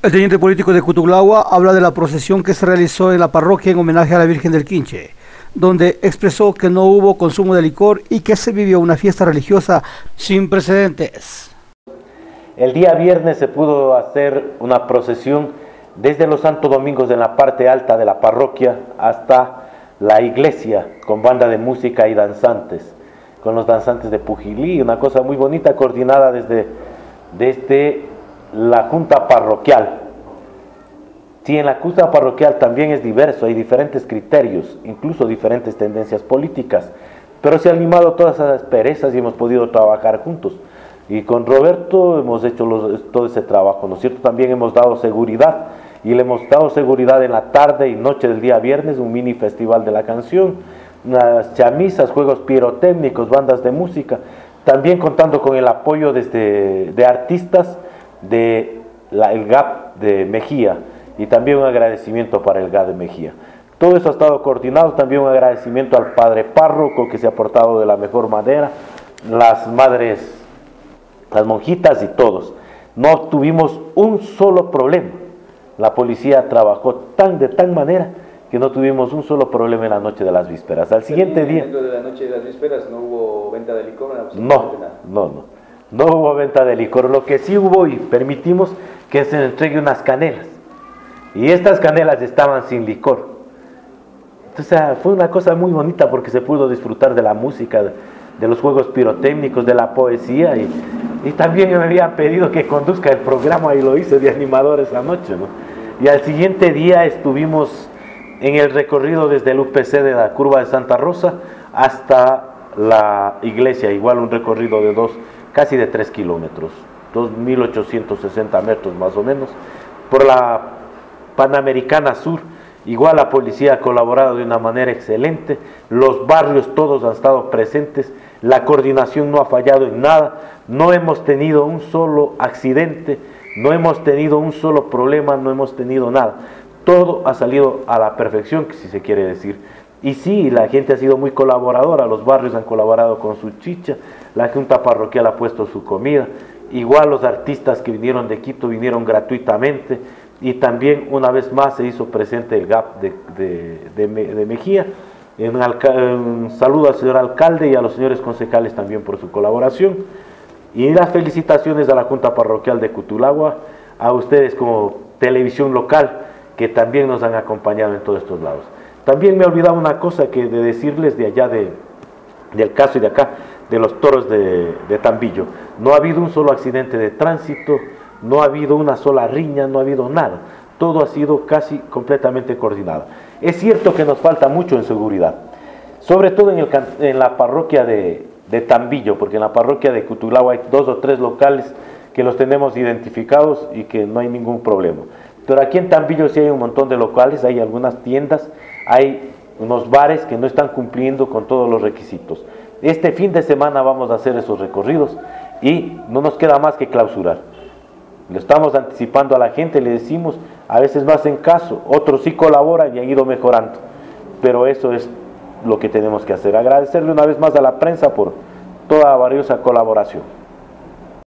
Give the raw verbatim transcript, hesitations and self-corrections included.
El teniente político de Cutuglagua habla de la procesión que se realizó en la parroquia en homenaje a la Virgen del Quinche, donde expresó que no hubo consumo de licor y que se vivió una fiesta religiosa sin precedentes. El día viernes se pudo hacer una procesión desde los Santos Domingos en la parte alta de la parroquia hasta la iglesia, con banda de música y danzantes, con los danzantes de Pujilí, una cosa muy bonita, coordinada desde, desde la Junta Parroquial. Sí, en la Junta Parroquial también es diverso, hay diferentes criterios, incluso diferentes tendencias políticas, pero se han limado todas esas perezas y hemos podido trabajar juntos. Y con Roberto hemos hecho los, todo ese trabajo, ¿no es cierto? También hemos dado seguridad, y le hemos dado seguridad en la tarde y noche del día viernes, un mini festival de la canción, unas chamisas, juegos pirotécnicos, bandas de música, también contando con el apoyo desde, de artistas de la, el G A P de Mejía, y también un agradecimiento para el G A P de Mejía. Todo eso ha estado coordinado, también un agradecimiento al padre párroco que se ha portado de la mejor manera, las madres, las monjitas y todos. No tuvimos un solo problema. La policía trabajó tan de tal manera que no tuvimos un solo problema en la noche de las vísperas. Al siguiente día... Dentro de la noche de las vísperas no hubo venta de licor, no, no, no, no hubo venta de licor. Lo que sí hubo, y permitimos que se entregue unas canelas, y estas canelas estaban sin licor. Entonces fue una cosa muy bonita porque se pudo disfrutar de la música, de, de los juegos pirotécnicos, de la poesía, y, y también me habían pedido que conduzca el programa y lo hice de animador esa noche, ¿no? Y al siguiente día estuvimos en el recorrido desde el U P C de la curva de Santa Rosa hasta la iglesia, igual un recorrido de dos, casi de tres kilómetros, dos mil ochocientos sesenta metros más o menos, por la Panamericana Sur. Igual la policía ha colaborado de una manera excelente, los barrios todos han estado presentes, la coordinación no ha fallado en nada, no hemos tenido un solo accidente, no hemos tenido un solo problema, no hemos tenido nada. Todo ha salido a la perfección, si se quiere decir. Y sí, la gente ha sido muy colaboradora, los barrios han colaborado con su chicha, la Junta Parroquial ha puesto su comida, igual los artistas que vinieron de Quito vinieron gratuitamente, y también una vez más se hizo presente el G A P de, de, de, de Mejía. Un, un saludo al señor alcalde y a los señores concejales también por su colaboración. Y las felicitaciones a la Junta Parroquial de Cutuglagua, a ustedes como televisión local, que también nos han acompañado en todos estos lados. También me he olvidado una cosa que de decirles de allá de, del caso y de acá, de los toros de, de Tambillo. No ha habido un solo accidente de tránsito, no ha habido una sola riña, no ha habido nada. Todo ha sido casi completamente coordinado. Es cierto que nos falta mucho en seguridad, sobre todo en, el, en la parroquia de, de Tambillo, porque en la parroquia de Cutuglagua hay dos o tres locales que los tenemos identificados y que no hay ningún problema. Pero aquí en Tambillo sí hay un montón de locales, hay algunas tiendas, hay unos bares que no están cumpliendo con todos los requisitos. Este fin de semana vamos a hacer esos recorridos y no nos queda más que clausurar. Le estamos anticipando a la gente, le decimos, a veces no hacen caso, otros sí colaboran y han ido mejorando. Pero eso es lo que tenemos que hacer. Agradecerle una vez más a la prensa por toda valiosa colaboración.